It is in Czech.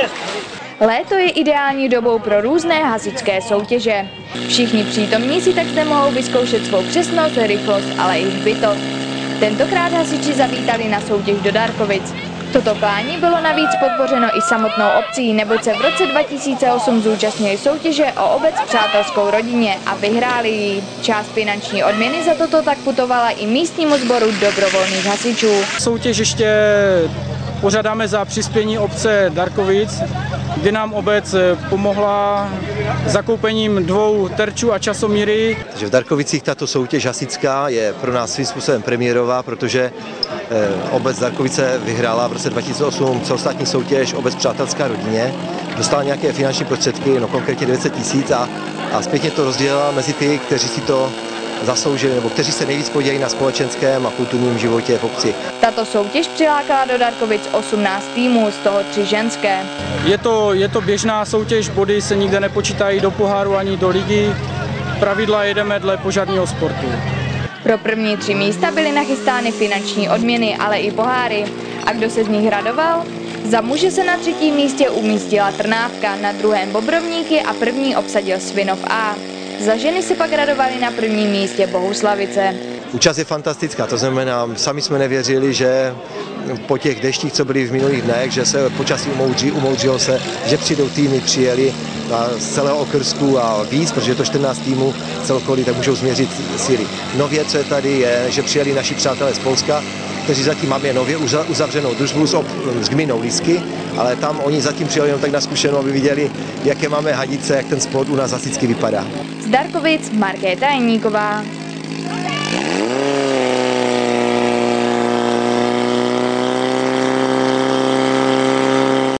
Léto je ideální dobou pro různé hasičské soutěže. Všichni přítomní si tak zde mohou vyzkoušet svou přesnost, rychlost, ale i hbitost. Tentokrát hasiči zavítali na soutěž do Darkovic. Toto klání bylo navíc podpořeno i samotnou obcí, neboť se v roce 2008 zúčastnili soutěže o obec přátelskou rodině a vyhráli ji. Část finanční odměny za toto tak putovala i místnímu sboru dobrovolných hasičů. Soutěž ještě pořádáme za přispění obce Darkovic, kdy nám obec pomohla zakoupením 2 terčů a časomíry. V Darkovicích tato soutěž hasičská je pro nás svým způsobem premiérová, protože obec Darkovice vyhrála v roce 2008 celostátní soutěž Obec přátelská rodině. Dostala nějaké finanční prostředky, no konkrétně 900 000 a zpětně to rozdělila mezi ty, kteří si to zasloužili, nebo kteří se nejvíc podílejí na společenském a kulturním životě v obci. Tato soutěž přilákala do Darkovic 18 týmů, z toho 3 ženské. Je to běžná soutěž, body se nikde nepočítají do poháru ani do ligy. Pravidla jedeme dle požárního sportu. Pro první 3 místa byly nachystány finanční odměny, ale i poháry. A kdo se z nich radoval? Za muže se na 3. místě umístila Trnávka, na 2. Bobrovníky a první obsadil Svinov A. Za ženy se pak radovali na 1. místě Bohuslavice. Účast je fantastická, to znamená, sami jsme nevěřili, že po těch deštích, co byly v minulých dnech, že se počasí umoudřilo se, že přijdou týmy, přijeli z celého okrsku a víc, protože je to 14 týmů celkově, tak můžou změřit síly. Nově, co je tady, je, že přijeli naši přátelé z Polska, kteří zatím máme nově uzavřenou družbu s gminou Lísky, ale tam oni zatím přijeli jenom tak na zkušenou, aby viděli, jaké máme hadice, jak ten sport u nás hasičsky vypadá. Z Darkovic Markéta Jeníková.